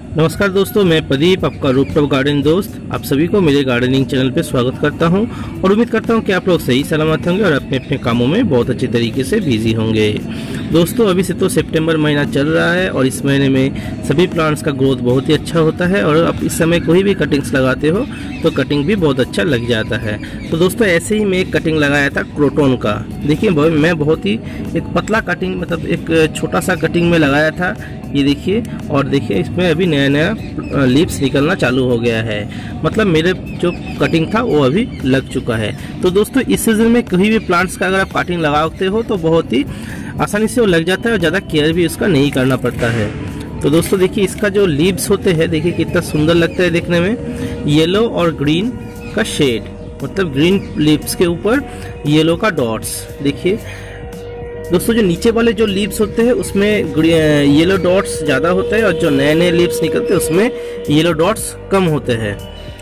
नमस्कार दोस्तों, मैं प्रदीप, आपका रूपटॉप गार्डन दोस्त। आप सभी को मेरे गार्डनिंग चैनल पे स्वागत करता हूं और उम्मीद करता हूं कि आप लोग सही सलामत होंगे और अपने अपने कामों में बहुत अच्छे तरीके से बिजी होंगे। दोस्तों, अभी से तो सितंबर महीना चल रहा है और इस महीने में सभी प्लांट्स का ग्रोथ बहुत ही अच्छा होता है और आप इस समय कोई भी कटिंग्स लगाते हो तो कटिंग भी बहुत अच्छा लग जाता है। तो दोस्तों, ऐसे ही मैं एक कटिंग लगाया था क्रोटोन का। देखिए, मैं बहुत ही एक पतला कटिंग, मतलब एक छोटा सा कटिंग में लगाया था, ये देखिए। और देखिए, इसमें अभी नया नया लीव्स निकलना चालू हो गया है, मतलब मेरे जो कटिंग था वो अभी लग चुका है। तो दोस्तों, इस सीजन में कहीं भी प्लांट्स का अगर आप कटिंग लगाते हो तो बहुत ही आसानी से वो लग जाता है और ज़्यादा केयर भी उसका नहीं करना पड़ता है। तो दोस्तों देखिए, इसका जो लीव्स होते हैं, देखिए कितना सुंदर लगता है देखने में। येलो और ग्रीन का शेड, मतलब ग्रीन लीव्स के ऊपर येलो का डॉट्स। देखिए दोस्तों, जो नीचे वाले जो लीव्स होते हैं उसमें येलो डॉट्स ज़्यादा होते हैं और जो नए नए लीव्स निकलते हैं उसमें येलो डॉट्स कम होते हैं।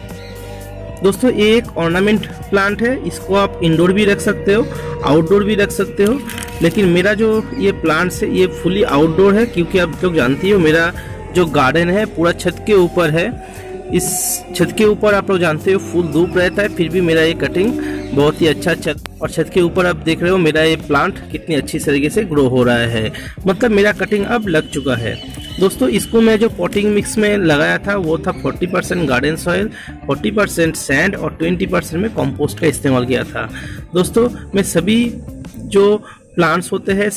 दोस्तों, ये एक ऑर्नामेंट प्लांट है, इसको आप इंडोर भी रख सकते हो, आउटडोर भी रख सकते हो। लेकिन मेरा जो ये प्लांट्स है ये फुली आउटडोर है, क्योंकि आप लोग जानती हो मेरा जो गार्डन है पूरा छत के ऊपर है। इस छत के ऊपर आप लोग जानते हो फुल धूप रहता है, फिर भी मेरा ये कटिंग बहुत ही अच्छा छत के ऊपर आप देख रहे हो मेरा ये प्लांट कितनी अच्छी तरीके से ग्रो हो रहा है, मतलब मेरा कटिंग अब लग चुका है। दोस्तों, इसको मैं जो पॉटिंग मिक्स में लगाया था वो था 40% गार्डन सॉइल, 40% सैंड और 20% में कंपोस्ट का इस्तेमाल किया था। दोस्तों, मैं सभी जो प्लांट्स होते हैं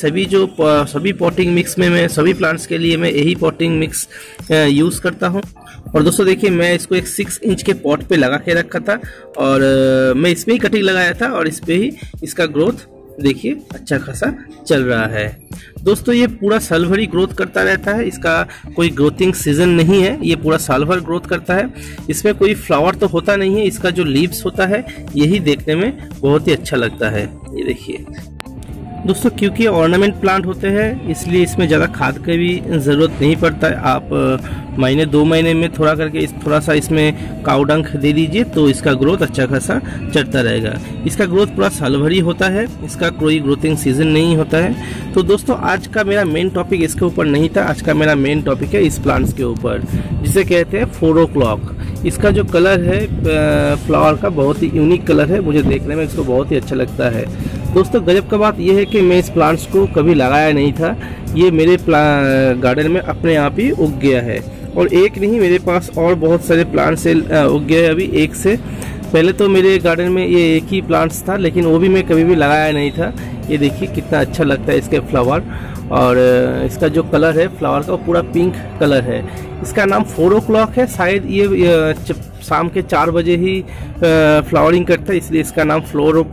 सभी पॉटिंग मिक्स में मैं सभी प्लांट्स के लिए मैं यही पॉटिंग मिक्स यूज़ करता हूं। और दोस्तों देखिए, मैं इसको एक 6 इंच के पॉट पे लगा के रखा था और मैं इसमें ही कटिंग लगाया था और इस पे ही इसका ग्रोथ देखिए अच्छा खासा चल रहा है। दोस्तों, ये पूरा साल भर ही ग्रोथ करता रहता है, इसका कोई ग्रोथिंग सीजन नहीं है, ये पूरा साल भर ग्रोथ करता है। इसमें कोई फ्लावर तो होता नहीं है, इसका जो लीव्स होता है यही देखने में बहुत ही अच्छा लगता है। ये देखिए दोस्तों, क्योंकि ऑर्नामेंट प्लांट होते हैं इसलिए इसमें ज़्यादा खाद की भी ज़रूरत नहीं पड़ता है। आप महीने 2 महीने में थोड़ा सा इसमें काऊ डंक दे दीजिए तो इसका ग्रोथ अच्छा खासा चलता रहेगा। इसका ग्रोथ पूरा साल भर ही होता है, इसका कोई ग्रोथिंग सीजन नहीं होता है। तो दोस्तों, आज का मेरा मेन टॉपिक इसके ऊपर नहीं था, आज का मेरा मेन टॉपिक है इस प्लांट्स के ऊपर, जिसे कहते हैं 4 o'clock। इसका जो कलर है फ्लावर का बहुत ही यूनिक कलर है, मुझे देखने में इसको बहुत ही अच्छा लगता है। दोस्तों, गजब का बात यह है कि मैं इस प्लांट्स को कभी लगाया नहीं था, ये मेरे गार्डन में अपने आप ही उग गया है। और एक नहीं, मेरे पास और बहुत सारे प्लांट्स उग गए अभी एक से। पहले तो मेरे गार्डन में ये एक ही प्लांट्स था, लेकिन वो भी मैं कभी भी लगाया नहीं था। ये देखिए कितना अच्छा लगता है इसके फ्लावर, और इसका जो कलर है फ्लावर का वो पूरा पिंक कलर है। इसका नाम 4 o'clock है, शायद ये शाम के 4 बजे ही फ्लावरिंग करता है, इसलिए इसका नाम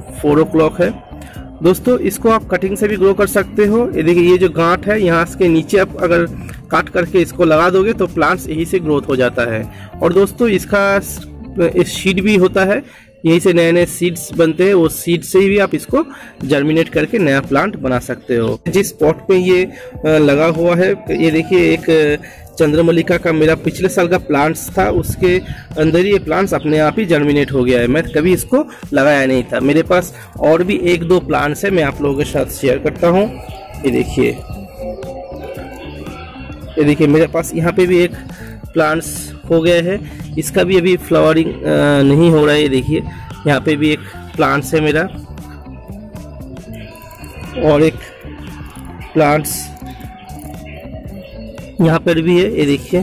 4 o'clock है। दोस्तों, इसको आप कटिंग से भी ग्रो कर सकते हो। ये देखिए, ये जो गांठ है यहाँ के नीचे आप अगर काट करके इसको लगा दोगे तो प्लांट्स यही से ग्रोथ हो जाता है। और दोस्तों, इसका सीड भी होता है, यहीं से नए नए सीड्स बनते हैं, वो सीड से ही भी आप इसको जर्मिनेट करके नया प्लांट बना सकते हो। जिस पॉट पे ये लगा हुआ है, ये देखिए एक चंद्रमल्लिका का मेरा पिछले साल का प्लांट्स था, उसके अंदर ही ये प्लांट्स अपने आप ही जर्मिनेट हो गया है। मैं कभी इसको लगाया नहीं था। मेरे पास और भी 1-2 प्लांट्स है, मैं आप लोगों के साथ शेयर करता हूँ। ये देखिए मेरे पास यहाँ पे भी एक प्लांट्स हो गया है, इसका भी अभी फ्लावरिंग नहीं हो रहा है। ये देखिए, यहाँ पे भी एक प्लांट्स है मेरा, और एक प्लांट्स यहाँ पर भी है। ये देखिए,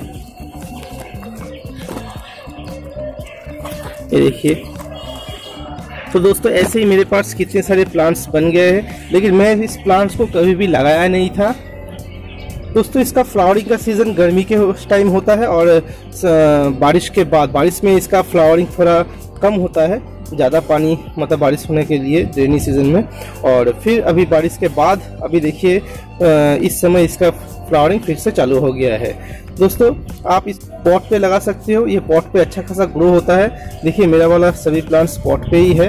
तो दोस्तों ऐसे ही मेरे पास कितने सारे प्लांट्स बन गए हैं, लेकिन मैं इस प्लांट्स को कभी भी लगाया नहीं था। दोस्तों, इसका फ्लावरिंग का सीज़न गर्मी के टाइम होता है और बारिश के बाद, बारिश में इसका फ्लावरिंग थोड़ा कम होता है, ज़्यादा पानी मतलब बारिश होने के लिए रेनी सीजन में। और फिर अभी बारिश के बाद अभी देखिए इस समय इसका फ्लावरिंग फिर से चालू हो गया है। दोस्तों, आप इस पॉट पे लगा सकते हो, ये पॉट पे अच्छा खासा ग्रो होता है। देखिए, मेरा वाला सभी प्लांट्स पॉट पे ही है।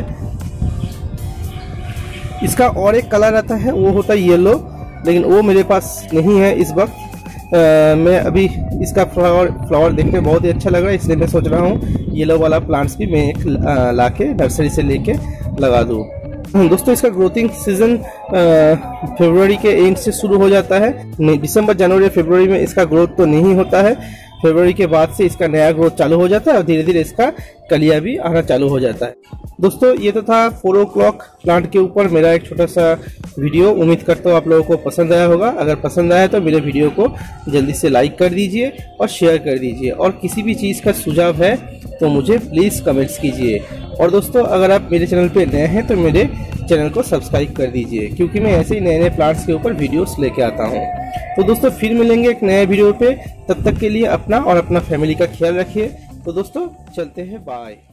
इसका और एक कलर आता है, वो होता है येलो, लेकिन वो मेरे पास नहीं है इस वक्त। मैं अभी इसका फ्लावर देखने बहुत ही अच्छा लग रहा है, इसलिए मैं सोच रहा हूँ येलो वाला प्लांट्स भी मैं एक लाके नर्सरी से लेके लगा दूँ। दोस्तों, इसका ग्रोथिंग सीजन फरवरी के एंड से शुरू हो जाता है। दिसंबर, जनवरी, फरवरी में इसका ग्रोथ तो नहीं होता है, फरवरी के बाद से इसका नया ग्रोथ चालू हो जाता है और धीरे धीरे इसका कलियां भी आना चालू हो जाता है। दोस्तों ये तो था 4 o'clock प्लांट के ऊपर मेरा एक छोटा सा वीडियो। उम्मीद करता हूँ आप लोगों को पसंद आया होगा। अगर पसंद आया तो मेरे वीडियो को जल्दी से लाइक कर दीजिए और शेयर कर दीजिए, और किसी भी चीज़ का सुझाव है तो मुझे प्लीज़ कमेंट्स कीजिए। और दोस्तों अगर आप मेरे चैनल पे नए हैं तो मेरे चैनल को सब्सक्राइब कर दीजिए, क्योंकि मैं ऐसे ही नए नए प्लांट्स के ऊपर वीडियोस लेके आता हूँ। तो दोस्तों फिर मिलेंगे एक नए वीडियो पे, तब तक के लिए अपना और अपना फैमिली का ख्याल रखिए। तो दोस्तों चलते हैं, बाय।